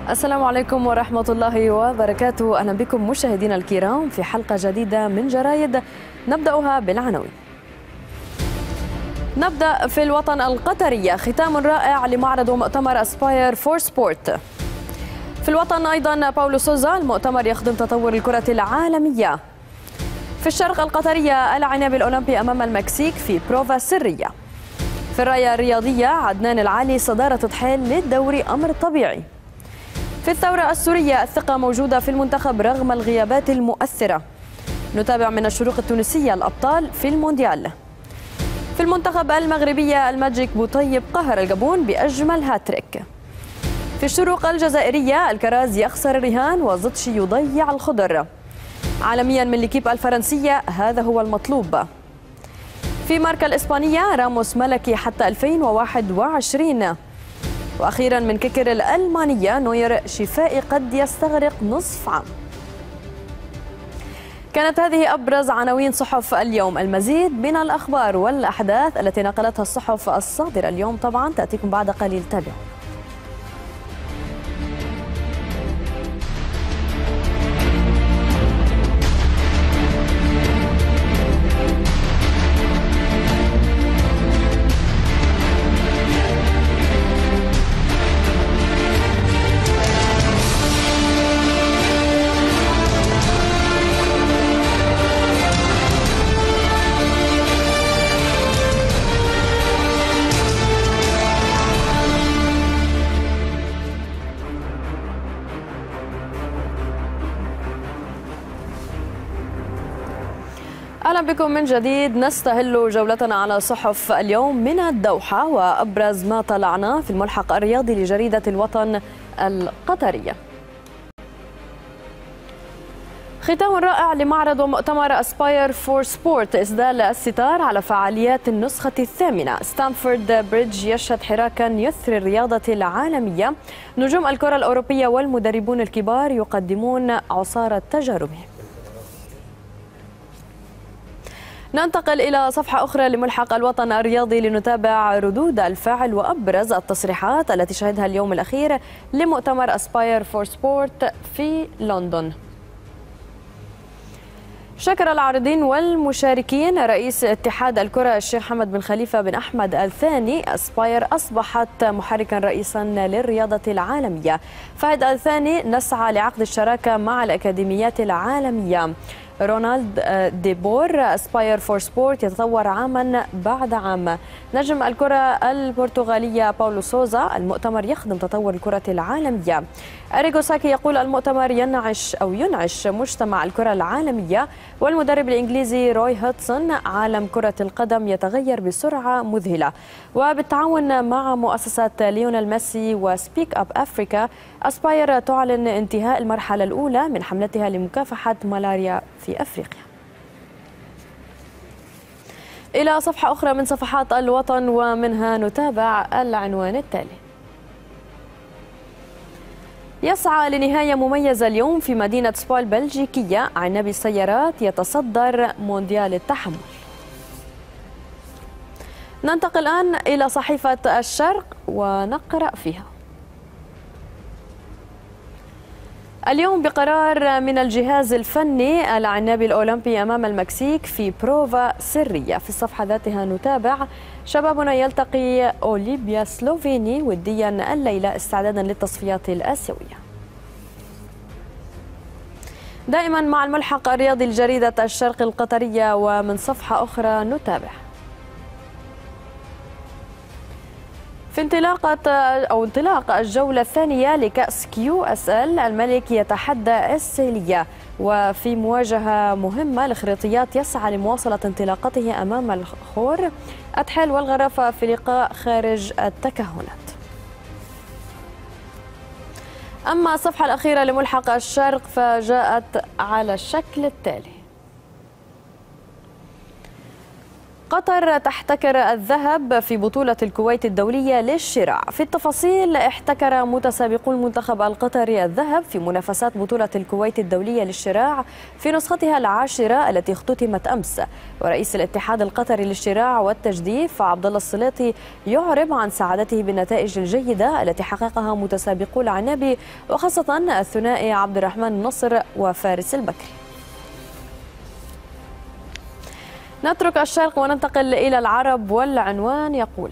السلام عليكم ورحمة الله وبركاته. أهلا بكم مشاهدينا الكرام في حلقة جديدة من جرايد نبدأها بالعناوين. نبدأ في الوطن القطري، ختام رائع لمعرض ومؤتمر أسباير فور سبورت. في الوطن أيضا باولو سوزا، المؤتمر يخدم تطور الكرة العالمية. في الشرق القطرية، العناب الأولمبي أمام المكسيك في بروفا سرية. في الراية الرياضية، عدنان العالي، صدارة حيل للدوري أمر طبيعي. في الثورة السورية، الثقة موجودة في المنتخب رغم الغيابات المؤثرة. نتابع من الشروق التونسية الأبطال في المونديال. في المنتخب المغربية، الماجيك بوطيب قهر الجابون بأجمل هاتريك. في الشروق الجزائرية، الكراز يخسر الرهان وزطشي يضيع الخضر. عالميا من ليكيب الفرنسية، هذا هو المطلوب. في ماركا الإسبانية، راموس ملكي حتى 2021. وأخيرا من كيكر الألمانية، نوير شفائي قد يستغرق نصف عام. كانت هذه أبرز عناوين صحف اليوم. المزيد من الأخبار والأحداث التي نقلتها الصحف الصادرة اليوم طبعا تأتيكم بعد قليل. تابعوا. أهلا بكم من جديد. نستهل جولتنا على صحف اليوم من الدوحة وأبرز ما طلعناه في الملحق الرياضي لجريدة الوطن القطرية. ختام رائع لمعرض ومؤتمر أسباير فور سبورت، إسدال الستار على فعاليات النسخة الثامنة. ستانفورد بريدج يشهد حراكا يثري الرياضة العالمية. نجوم الكرة الأوروبية والمدربون الكبار يقدمون عصارة تجاربهم. ننتقل إلى صفحة أخرى لملحق الوطن الرياضي لنتابع ردود الفعل وأبرز التصريحات التي شهدها اليوم الأخير لمؤتمر أسباير فور سبورت في لندن. شكر العارضين والمشاركين رئيس اتحاد الكرة الشيخ حمد بن خليفة بن أحمد الثاني. أسباير أصبحت محركا رئيسا للرياضة العالمية. فهد الثاني، نسعى لعقد الشراكة مع الأكاديميات العالمية. رونالد ديبور، أسباير فور سبورت يتطور عاما بعد عام. نجم الكرة البرتغالية باولو سوزا، المؤتمر يخدم تطور الكرة العالمية. أريغو ساكي يقول المؤتمر ينعش مجتمع الكرة العالمية. والمدرب الإنجليزي روي هودسون، عالم كرة القدم يتغير بسرعة مذهلة. وبالتعاون مع مؤسسة ليونيل ميسي وسبيك أب أفريكا، أسباير تعلن انتهاء المرحلة الأولى من حملتها لمكافحة ملاريا في أفريقيا. إلى صفحة أخرى من صفحات الوطن ومنها نتابع العنوان التالي. يسعى لنهاية مميزة اليوم في مدينة سبا البلجيكية. عنابي السيارات يتصدر مونديال التحمل. ننتقل الآن إلى صحيفة الشرق ونقرأ فيها. اليوم بقرار من الجهاز الفني، العنابي الأولمبي أمام المكسيك في بروفا سرية. في الصفحة ذاتها نتابع شبابنا يلتقي أوليبيا سلوفيني وديا الليلة استعدادا للتصفيات الآسيوية. دائما مع الملحق الرياضي لجريدة الشرق القطرية ومن صفحة أخرى نتابع. في انطلاق الجولة الثانية لكأس QSL، الملك يتحدى السيلية. وفي مواجهة مهمة لخريطيات يسعى لمواصلة انطلاقته أمام الخور. أتحل والغرافة في لقاء خارج التكهنات. أما الصفحة الأخيرة لملحق الشرق فجاءت على الشكل التالي. قطر تحتكر الذهب في بطولة الكويت الدولية للشراع. في التفاصيل، احتكر متسابقو المنتخب القطري الذهب في منافسات بطولة الكويت الدولية للشراع في نسختها العاشرة التي اختتمت أمس. ورئيس الاتحاد القطري للشراع والتجديف عبد الله السليطي يعرب عن سعادته بالنتائج الجيدة التي حققها متسابقو العنابي، وخاصة الثنائي عبد الرحمن النصر وفارس البكري. نترك الشرق وننتقل إلى العرب، والعنوان يقول: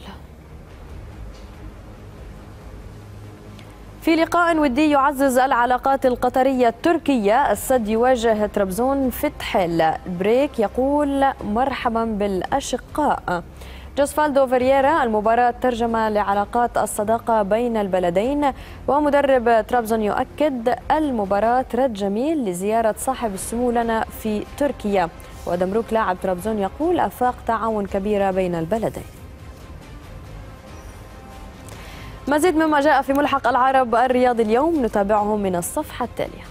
في لقاء ودي يعزز العلاقات القطرية التركية، السد يواجه طرابزون في تحل. بريك يقول مرحبا بالأشقاء. جوزفالدو فيريرا: المباراة ترجمة لعلاقات الصداقة بين البلدين. ومدرب طرابزون يؤكد المباراة رد جميل لزيارة صاحب السمو لنا في تركيا. ودمروك لاعب طرابزون يقول آفاق تعاون كبيرة بين البلدين. مزيد مما جاء في ملحق العرب الرياضي اليوم نتابعه من الصفحة التالية.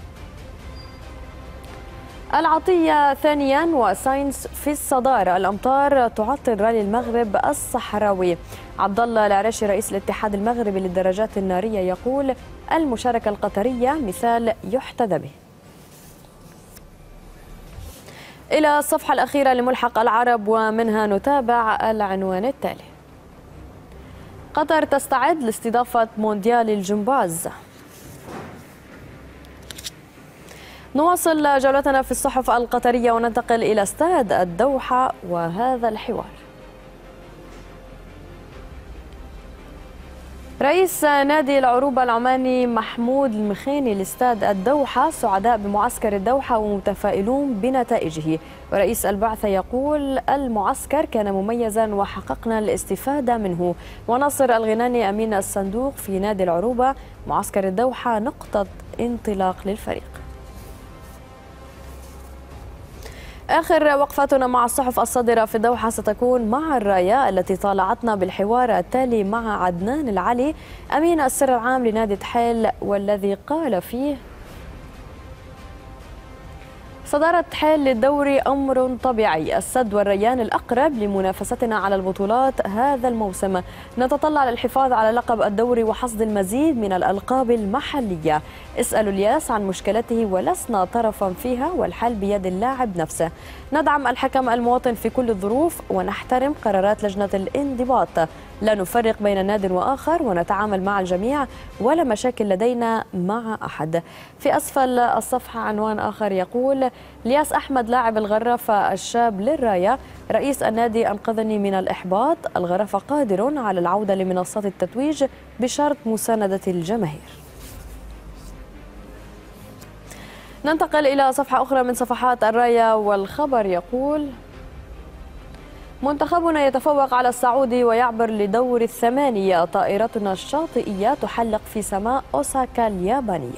العطية ثانيا وساينس في الصدارة. الأمطار تعطل رالي المغرب الصحراوي. عبد الله العريشي رئيس الاتحاد المغربي للدراجات النارية يقول المشاركة القطرية مثال يحتذى به. إلى الصفحة الأخيرة لملحق العرب ومنها نتابع العنوان التالي: قطر تستعد لاستضافة مونديال الجمباز. نواصل جولتنا في الصحف القطرية وننتقل إلى استاد الدوحة وهذا الحوار. رئيس نادي العروبة العماني محمود المخيني لاستاد الدوحة سعداء بمعسكر الدوحة ومتفائلون بنتائجه. ورئيس البعثة يقول المعسكر كان مميزا وحققنا الاستفادة منه. وناصر الغناني أمين الصندوق في نادي العروبة: معسكر الدوحة نقطة انطلاق للفريق. آخر وقفتنا مع الصحف الصادرة في الدوحة ستكون مع الراية التي طالعتنا بالحوار التالي مع عدنان العلي أمين السر العام لنادي تحيل، والذي قال فيه: صدارة تحيل للدوري أمر طبيعي، السد والريان الأقرب لمنافستنا على البطولات هذا الموسم، نتطلع للحفاظ على لقب الدوري وحصد المزيد من الألقاب المحلية. اسألوا الياس عن مشكلته ولسنا طرفا فيها والحل بيد اللاعب نفسه. ندعم الحكم المواطن في كل الظروف ونحترم قرارات لجنة الانضباط، لا نفرق بين ناد وآخر ونتعامل مع الجميع ولا مشاكل لدينا مع أحد. في أسفل الصفحة عنوان آخر يقول: الياس أحمد لاعب الغرافة الشاب للراية رئيس النادي أنقذني من الإحباط، الغرافة قادر على العودة لمنصات التتويج بشرط مساندة الجماهير. ننتقل إلى صفحة أخرى من صفحات الراية والخبر يقول: منتخبنا يتفوق على السعودي ويعبر لدور الثمانية، طائرتنا الشاطئية تحلق في سماء أوساكا اليابانية.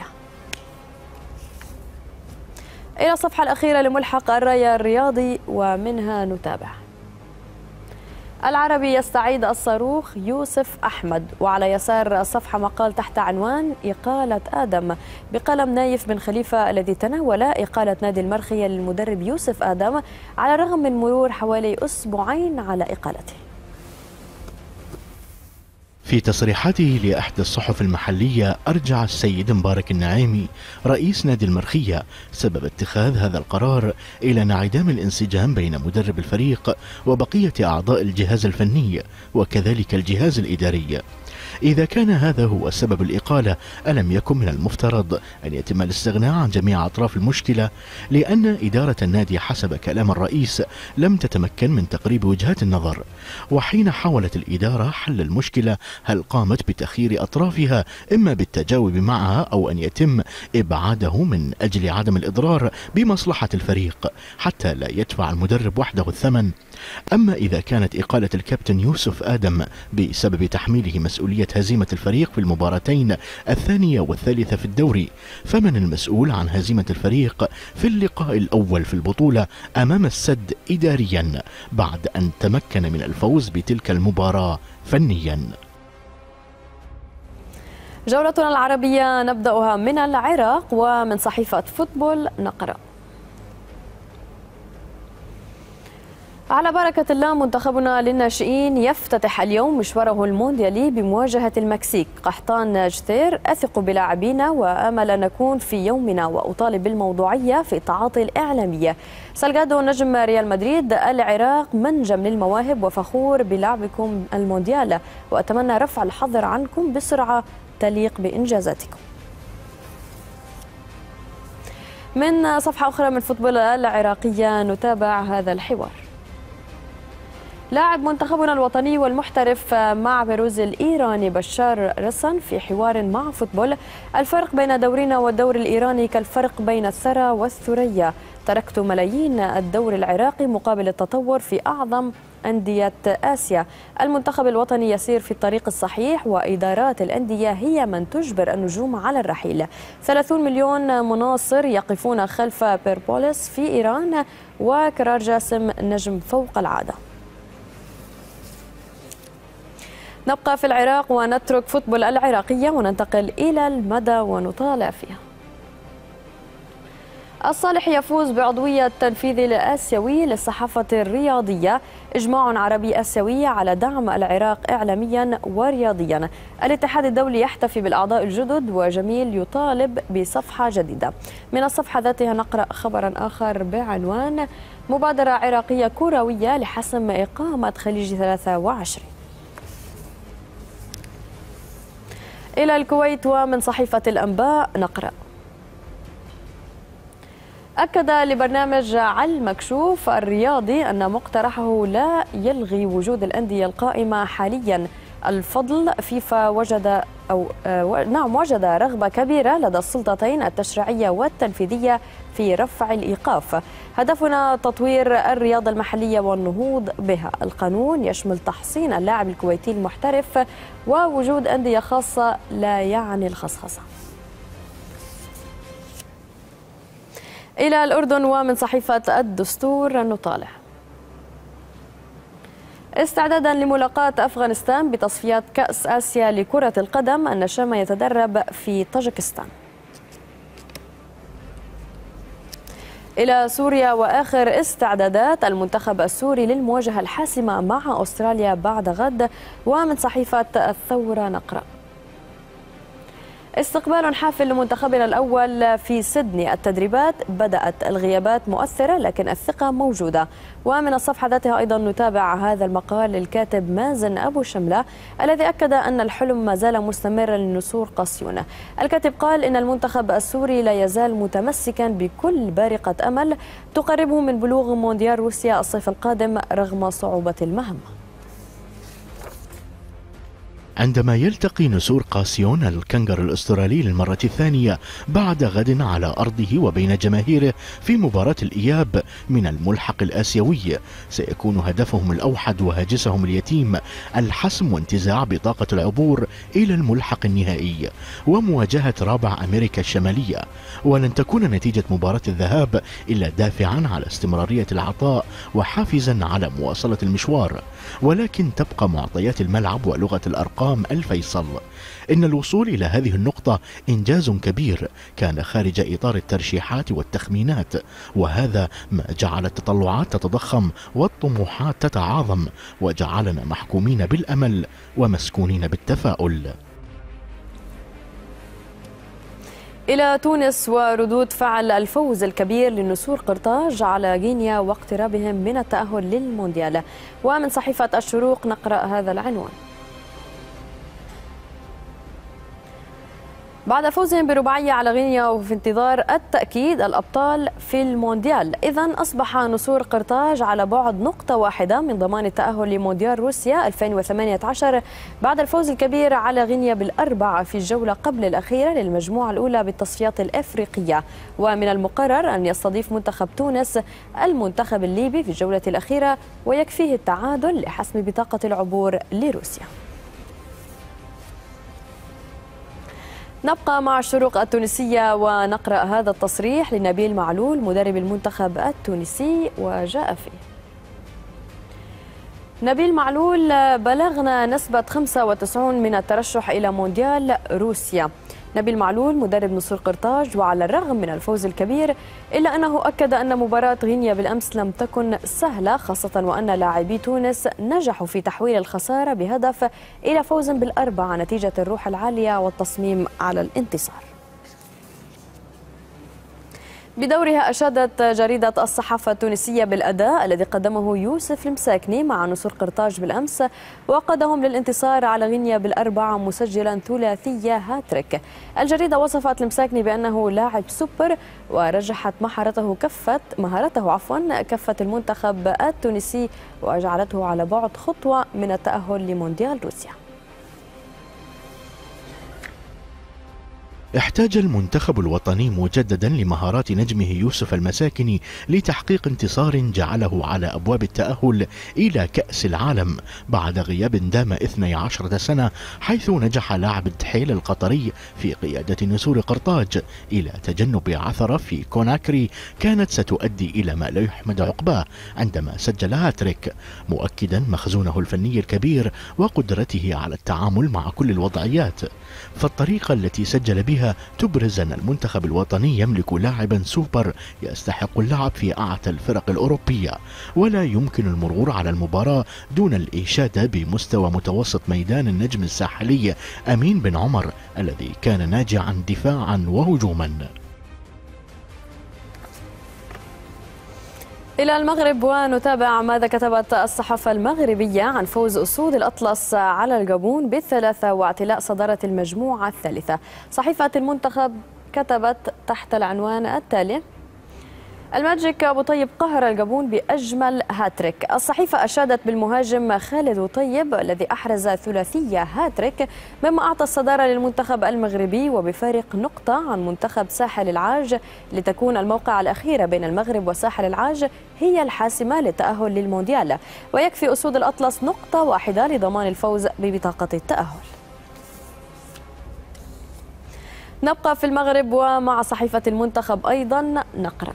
إلى الصفحة الأخيرة لملحق الراية الرياضي ومنها نتابع: العربي يستعيد الصاروخ يوسف أحمد. وعلى يسار الصفحة مقال تحت عنوان إقالة آدم بقلم نايف بن خليفة الذي تناول إقالة نادي المرخية للمدرب يوسف آدم على الرغم من مرور حوالي أسبوعين على إقالته. في تصريحاته لأحد الصحف المحلية أرجع السيد مبارك النعيمي رئيس نادي المرخية سبب اتخاذ هذا القرار إلى انعدام الانسجام بين مدرب الفريق وبقية أعضاء الجهاز الفني وكذلك الجهاز الإداري. إذا كان هذا هو سبب الإقالة، ألم يكن من المفترض أن يتم الاستغناء عن جميع أطراف المشكلة؟ لأن إدارة النادي حسب كلام الرئيس لم تتمكن من تقريب وجهات النظر. وحين حاولت الإدارة حل المشكلة، هل قامت بتخيير أطرافها إما بالتجاوب معها أو أن يتم إبعاده من أجل عدم الإضرار بمصلحة الفريق حتى لا يدفع المدرب وحده الثمن؟ أما إذا كانت إقالة الكابتن يوسف آدم بسبب تحميله مسؤولية هزيمة الفريق في المباراتين الثانية والثالثة في الدوري، فمن المسؤول عن هزيمة الفريق في اللقاء الأول في البطولة أمام السد إداريا بعد أن تمكن من الفوز بتلك المباراة فنيا؟ جولتنا العربية نبدأها من العراق ومن صحيفة فوتبول نقرأ: على بركة الله منتخبنا للناشئين يفتتح اليوم مشواره المونديالي بمواجهة المكسيك. قحطان جثير: أثق بلاعبينا وآمل أن نكون في يومنا وأطالب بالموضوعية في التعاطي الإعلامية. سالغادو نجم ريال مدريد: العراق منجم للمواهب وفخور بلعبكم المونديال وأتمنى رفع الحظر عنكم بسرعة تليق بإنجازاتكم. من صفحة أخرى من فوتبول العراقية نتابع هذا الحوار. لاعب منتخبنا الوطني والمحترف مع بيروز الإيراني بشار رسن في حوار مع فوتبول: الفرق بين دورنا والدور الإيراني كالفرق بين الثرى والثريا. تركت ملايين الدور العراقي مقابل التطور في أعظم أندية آسيا. المنتخب الوطني يسير في الطريق الصحيح وإدارات الأندية هي من تجبر النجوم على الرحيل. 30 مليون مناصر يقفون خلف بيربوليس في إيران وكرار جاسم نجم فوق العادة. نبقى في العراق ونترك فوتبول العراقية وننتقل إلى المدى ونطالع فيها. الصالح يفوز بعضوية تنفيذي الآسيوي للصحافة الرياضية. إجماع عربي آسيوي على دعم العراق إعلاميا ورياضيا. الاتحاد الدولي يحتفي بالأعضاء الجدد وجميل يطالب بصفحة جديدة. من الصفحة ذاتها نقرأ خبرا آخر بعنوان: مبادرة عراقية كروية لحسم إقامة خليج 23. إلى الكويت ومن صحيفة الأنباء نقرأ: أكد لبرنامج على المكشوف الرياضي أن مقترحه لا يلغي وجود الأندية القائمة حاليا. الفضل: فيفا وجد رغبة كبيرة لدى السلطتين التشريعية والتنفيذية في رفع الإيقاف. هدفنا تطوير الرياضة المحلية والنهوض بها. القانون يشمل تحصين اللاعب الكويتي المحترف ووجود أندية خاصة لا يعني الخصخصة. إلى الأردن ومن صحيفة الدستور نطالع: استعدادا لملاقاة أفغانستان بتصفيات كأس آسيا لكرة القدم. النشام يتدرب في طاجكستان. إلى سوريا وآخر استعدادات المنتخب السوري للمواجهة الحاسمة مع أستراليا بعد غد. ومن صحيفة الثورة نقرأ: استقبال حافل لمنتخبنا الأول في سيدني. التدريبات بدأت، الغيابات مؤثرة لكن الثقة موجودة. ومن الصفحة ذاتها أيضا نتابع هذا المقال للكاتب مازن أبو شملة الذي أكد أن الحلم ما زال مستمرا للنسور قاسيون. الكاتب قال إن المنتخب السوري لا يزال متمسكا بكل بارقة أمل تقربه من بلوغ مونديال روسيا الصيف القادم رغم صعوبة المهمة. عندما يلتقي نسور قاسيون الكنغر الأسترالي للمرة الثانية بعد غد على أرضه وبين جماهيره في مباراة الإياب من الملحق الآسيوي، سيكون هدفهم الأوحد وهاجسهم اليتيم الحسم وانتزاع بطاقة العبور إلى الملحق النهائي ومواجهة رابع أمريكا الشمالية. ولن تكون نتيجة مباراة الذهاب إلا دافعا على استمرارية العطاء وحافزا على مواصلة المشوار، ولكن تبقى معطيات الملعب ولغة الأرقام الفيصل. إن الوصول إلى هذه النقطة إنجاز كبير كان خارج إطار الترشيحات والتخمينات، وهذا ما جعل التطلعات تتضخم والطموحات تتعاظم وجعلنا محكومين بالأمل ومسكونين بالتفاؤل. إلى تونس وردود فعل الفوز الكبير للنسور قرطاج على غينيا واقترابهم من التأهل للمونديال. ومن صحيفة الشروق نقرأ هذا العنوان: بعد فوزهم برباعية على غينيا وفي انتظار التأكيد الأبطال في المونديال. إذن أصبح نسور قرطاج على بعد نقطة واحدة من ضمان التأهل لمونديال روسيا 2018 بعد الفوز الكبير على غينيا بالأربعة في الجولة قبل الأخيرة للمجموعة الأولى بالتصفيات الإفريقية. ومن المقرر أن يستضيف منتخب تونس المنتخب الليبي في الجولة الأخيرة ويكفيه التعادل لحسم بطاقة العبور لروسيا. نبقى مع الشروق التونسية ونقرأ هذا التصريح لنبيل معلول مدرب المنتخب التونسي وجاء فيه: نبيل معلول: بلغنا نسبة 95 من الترشح إلى مونديال روسيا. نبيل معلول مدرب نصر قرطاج. وعلى الرغم من الفوز الكبير إلا أنه أكد أن مباراة غينيا بالأمس لم تكن سهلة، خاصة وأن لاعبي تونس نجحوا في تحويل الخسارة بهدف إلى فوز بالأربعة نتيجة الروح العالية والتصميم على الانتصار. بدورها أشادت جريدة الصحافة التونسية بالأداء الذي قدمه يوسف المساكني مع نصر قرطاج بالأمس، وقادهم للانتصار على غينيا بالأربعة مسجلا ثلاثية هاتريك. الجريدة وصفت المساكني بأنه لاعب سوبر، ورجحت مهارته كفة المنتخب التونسي، وجعلته على بعد خطوة من التأهل لمونديال روسيا. احتاج المنتخب الوطني مجددا لمهارات نجمه يوسف المساكني لتحقيق انتصار جعله على أبواب التأهل إلى كأس العالم بعد غياب دام 12 سنة، حيث نجح لاعب الدحيل القطري في قيادة نسور قرطاج إلى تجنب عثرة في كوناكري كانت ستؤدي إلى ما لا يحمد عقباه عندما سجل هاتريك، مؤكدا مخزونه الفني الكبير وقدرته على التعامل مع كل الوضعيات. فالطريقة التي سجل بها تبرز أن المنتخب الوطني يملك لاعبا سوبر يستحق اللعب في أعلى الفرق الأوروبية، ولا يمكن المرور على المباراة دون الإشادة بمستوى متوسط ميدان النجم الساحلي أمين بن عمر الذي كان ناجعا دفاعا وهجوما. إلى المغرب ونتابع ماذا كتبت الصحافة المغربية عن فوز أسود الأطلس على الجابون بالثلاثة واعتلاء صدارة المجموعة الثالثة. صحيفة المنتخب كتبت تحت العنوان التالي: الماجيك أبو طيب قهر الجابون بأجمل هاتريك. الصحيفة أشادت بالمهاجم خالد طيب الذي أحرز ثلاثية هاتريك، مما أعطى الصدارة للمنتخب المغربي وبفارق نقطة عن منتخب ساحل العاج، لتكون الموقعة الأخيرة بين المغرب وساحل العاج هي الحاسمة للتأهل للمونديال، ويكفي أسود الأطلس نقطة واحدة لضمان الفوز ببطاقة التأهل. نبقى في المغرب ومع صحيفة المنتخب أيضا نقرأ: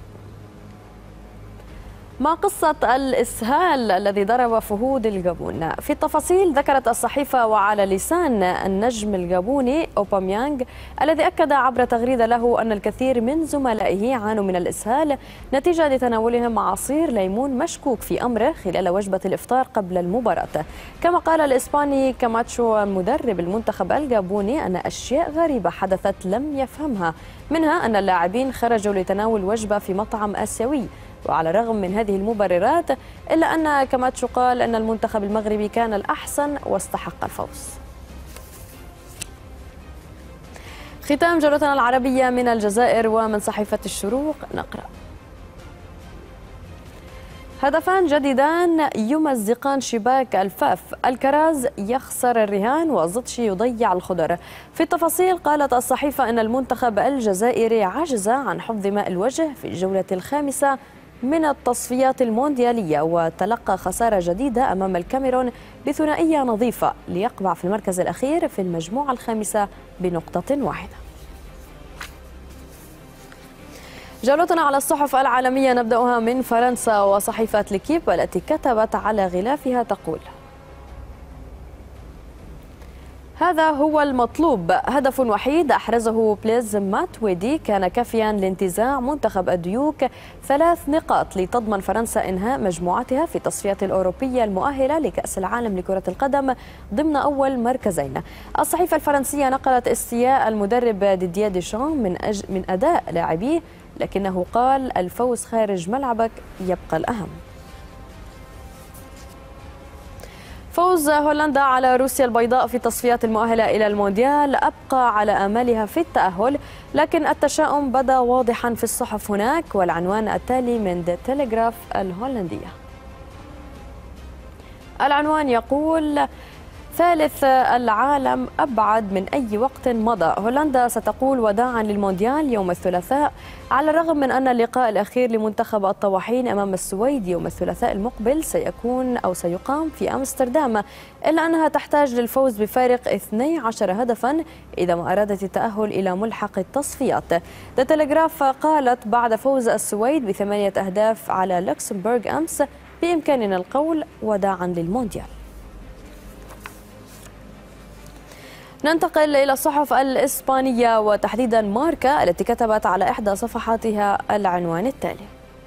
ما قصة الإسهال الذي ضرب فهود الجابون؟ في التفاصيل ذكرت الصحيفة وعلى لسان النجم الجابوني أوباميانغ الذي أكد عبر تغريدة له أن الكثير من زملائه عانوا من الإسهال نتيجة لتناولهم عصير ليمون مشكوك في أمره خلال وجبة الإفطار قبل المباراة. كما قال الإسباني كاماتشو مدرب المنتخب الجابوني أن أشياء غريبة حدثت لم يفهمها، منها أن اللاعبين خرجوا لتناول وجبة في مطعم آسيوي. وعلى الرغم من هذه المبررات إلا أن كاماتشو قال أن المنتخب المغربي كان الأحسن واستحق الفوز. ختام جولتنا العربية من الجزائر ومن صحيفة الشروق نقرأ: هدفان جديدان يمزقان شباك الفاف، الكراز يخسر الرهان وزطشي يضيع الخضر. في التفاصيل قالت الصحيفة أن المنتخب الجزائري عجز عن حفظ ماء الوجه في الجولة الخامسة من التصفيات المونديالية، وتلقى خسارة جديدة أمام الكاميرون بثنائية نظيفة ليقبع في المركز الأخير في المجموعة الخامسة بنقطة واحدة. جولتنا على الصحف العالمية نبدأها من فرنسا وصحيفة ليكيب التي كتبت على غلافها تقول: هذا هو المطلوب، هدف وحيد أحرزه بليز ماتويدي كان كافيا لانتزاع منتخب الديوك 3 نقاط لتضمن فرنسا إنهاء مجموعتها في التصفيات الأوروبية المؤهلة لكأس العالم لكرة القدم ضمن أول مركزين. الصحيفة الفرنسية نقلت استياء المدرب ديدييه ديشان من أداء لاعبيه، لكنه قال: الفوز خارج ملعبك يبقى الأهم. فوز هولندا على روسيا البيضاء في التصفيات المؤهلة إلى المونديال أبقى على آمالها في التأهل، لكن التشاؤم بدا واضحا في الصحف هناك، والعنوان التالي من ذا تيليغراف الهولندية. العنوان يقول: ثالث العالم أبعد من أي وقت مضى، هولندا ستقول وداعا للمونديال يوم الثلاثاء، على الرغم من أن اللقاء الأخير لمنتخب الطواحين أمام السويد يوم الثلاثاء المقبل سيقام في أمستردام، إلا أنها تحتاج للفوز بفارق 12 هدفا إذا ما أرادت التأهل إلى ملحق التصفيات. ذا تيليغراف قالت بعد فوز السويد ب8 أهداف على لوكسمبورغ أمس بإمكاننا القول وداعا للمونديال. ننتقل إلى الصحف الإسبانية وتحديدا ماركا التي كتبت على إحدى صفحاتها العنوان التالي: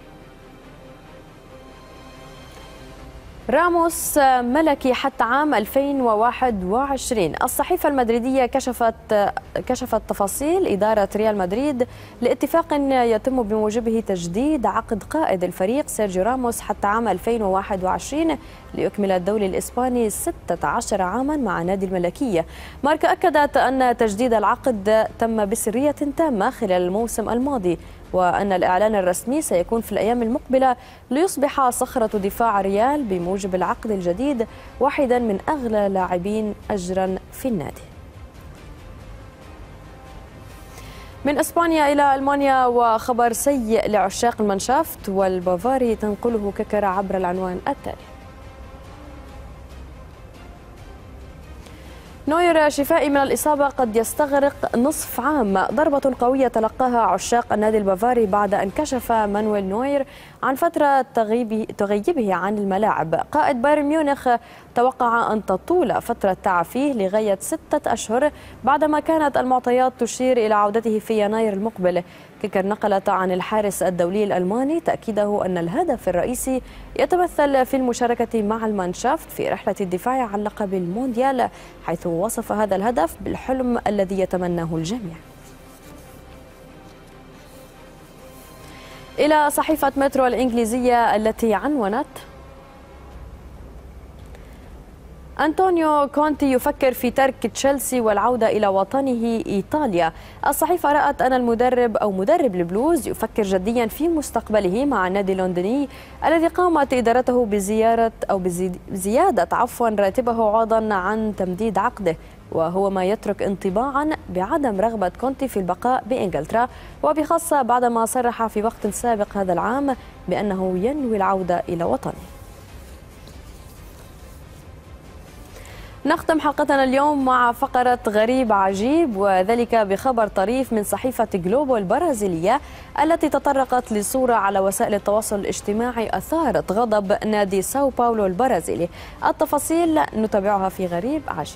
راموس ملكي حتى عام 2021. الصحيفة المدريدية كشفت تفاصيل إدارة ريال مدريد لاتفاق يتم بموجبه تجديد عقد قائد الفريق سيرجيو راموس حتى عام 2021 ليكمل الدولي الإسباني 16 عاما مع نادي الملكية. ماركا أكدت أن تجديد العقد تم بسرية تامة خلال الموسم الماضي، وأن الإعلان الرسمي سيكون في الأيام المقبلة ليصبح صخرة دفاع ريال بموجب العقد الجديد واحدا من أغلى لاعبين أجرا في النادي. من إسبانيا إلى ألمانيا وخبر سيء لعشاق المانشافت والبافاري تنقله ككرة عبر العنوان التالي: نوير شفائي من الإصابة قد يستغرق نصف عام. ضربة قوية تلقاها عشاق النادي البافاري بعد أن كشف مانويل نوير عن فترة تغيبه عن الملاعب. قائد بايرن ميونخ توقع أن تطول فترة تعافيه لغاية 6 أشهر بعدما كانت المعطيات تشير إلى عودته في يناير المقبل. كيكر نقلت عن الحارس الدولي الألماني تأكيده أن الهدف الرئيسي يتمثل في المشاركة مع المانشافت في رحلة الدفاع عن لقب المونديال، حيث وصف هذا الهدف بالحلم الذي يتمناه الجميع. إلى صحيفة مترو الإنجليزية التي عنونت: أنطونيو كونتي يفكر في ترك تشيلسي والعودة إلى وطنه إيطاليا. الصحيفة رأت أن مدرب البلوز يفكر جديا في مستقبله مع النادي اللندني الذي قامت إدارته بزيادة راتبه عوضا عن تمديد عقده، وهو ما يترك انطباعا بعدم رغبة كونتي في البقاء بإنجلترا، وبخاصة بعدما صرح في وقت سابق هذا العام بأنه ينوي العودة إلى وطنه. نختم حلقتنا اليوم مع فقرة غريب عجيب، وذلك بخبر طريف من صحيفة جلوبو البرازيلية التي تطرقت لصورة على وسائل التواصل الاجتماعي أثارت غضب نادي ساو باولو البرازيلي. التفاصيل نتابعها في غريب عجيب.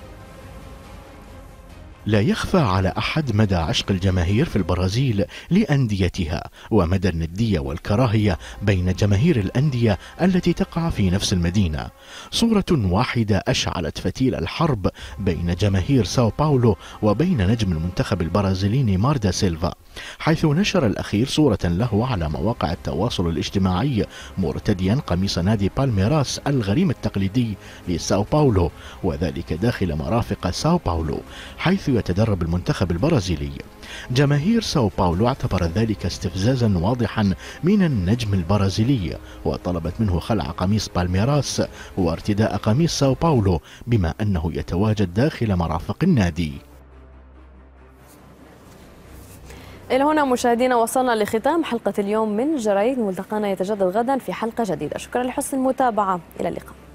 لا يخفى على أحد مدى عشق الجماهير في البرازيل لأنديتها ومدى الندية والكراهية بين جماهير الأندية التي تقع في نفس المدينة. صورة واحدة أشعلت فتيل الحرب بين جماهير ساو باولو وبين نجم المنتخب البرازيلي نيمار دا سيلفا، حيث نشر الأخير صورة له على مواقع التواصل الاجتماعي مرتديا قميص نادي بالميراس الغريم التقليدي لساو باولو، وذلك داخل مرافق ساو باولو حيث يتدرب المنتخب البرازيلي. جماهير ساو باولو اعتبرت ذلك استفزازا واضحا من النجم البرازيلي، وطلبت منه خلع قميص بالميراس وارتداء قميص ساو باولو بما أنه يتواجد داخل مرافق النادي. إلى هنا مشاهدينا وصلنا لختام حلقة اليوم من جريد. ملتقانا يتجدد غدا في حلقة جديدة. شكرا لحسن المتابعة، إلى اللقاء.